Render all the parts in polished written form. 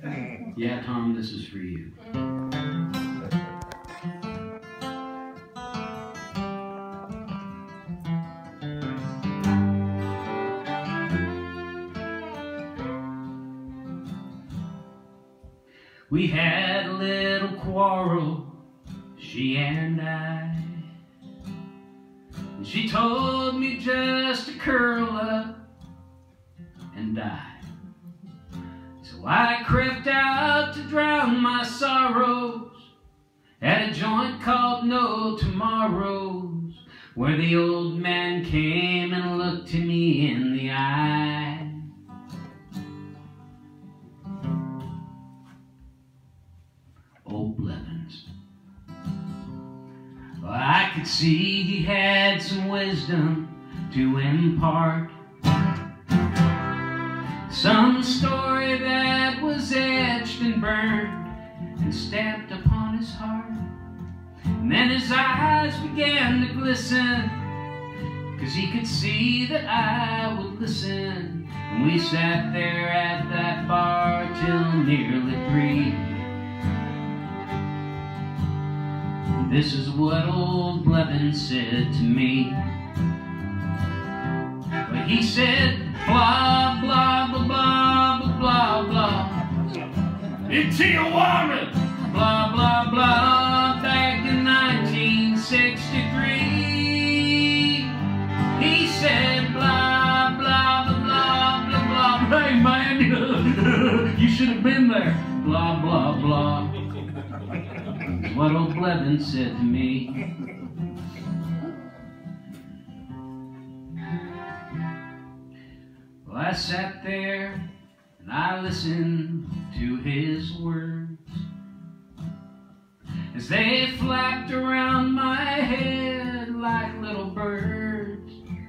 Yeah, Thom, this is for you. We had a little quarrel, she and I. And she told me just to curl up and die. So I crept out to drown my sorrows at a joint called No Tomorrows, where the old man came and looked me in the eye. Old Blevins. Well, I could see he had some wisdom to impart, some story that was etched and burned and stamped upon his heart. And then his eyes began to glisten, 'cause he could see that I would listen. And we sat there at that bar till nearly 3. This is what old Blevins said to me. But he said, blah, blah, blah, blah, blah, blah. In Tijuana, blah, blah, blah, back in 1963. He said, blah, blah, blah, blah, blah, blah. Hey, man, you should have been there. Blah, blah, blah. What old Blevins said to me. Well, I sat there and I listened to his words as they flapped around my head like little birds.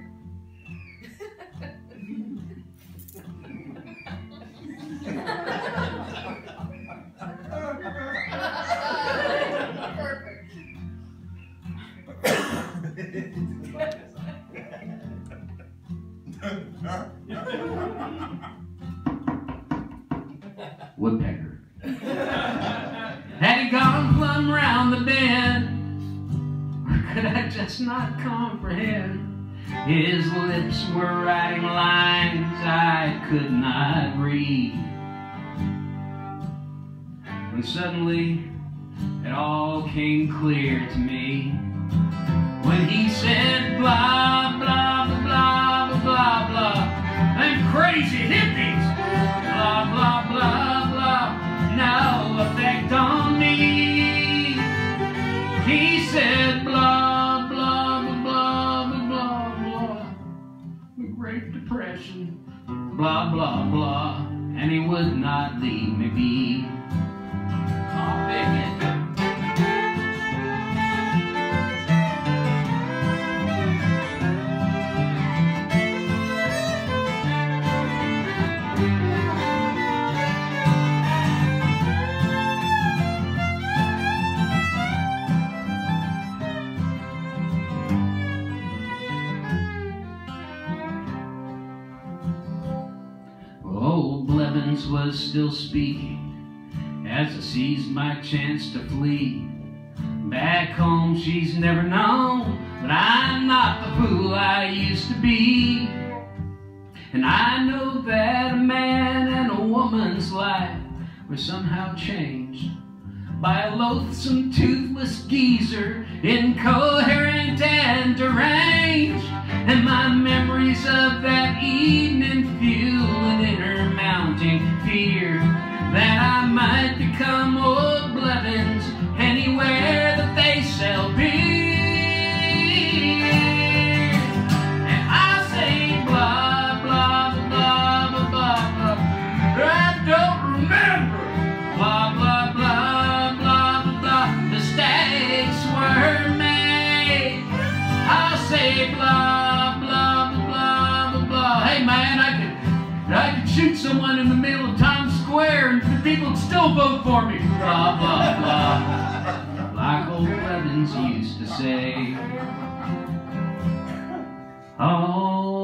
Woodpecker. Had he gone plumb round the bend, or could I just not comprehend? His lips were writing lines I could not read, when suddenly it all came clear to me, when he said blah, blah, blah, blah, blah, blah. Them crazy hippies, blah, blah, blah, blah, no effect on me. He said blah, blah, blah, blah, blah, blah, the Great Depression, blah, blah, blah, and he would not leave me be. Oh, bigot. Old Blevins was still speaking as I seized my chance to flee. Back home she's never known that I'm not the fool I used to be. And I know that a man and a woman's life were somehow changed by a loathsome, toothless geezer, incoherent and deranged. And my memories of that evening fuel an inner mounting fear that I might become old Blevins anywhere that they sell beer. And I say blah, blah, blah, blah, blah, blah. I don't remember. Blah, blah, blah, blah, blah, blah. Mistakes were made. I'll say blah. Hey man, I could shoot someone in the middle of Times Square and the people would still vote for me. Blah, blah, blah. Like old Blevins used to say. Oh,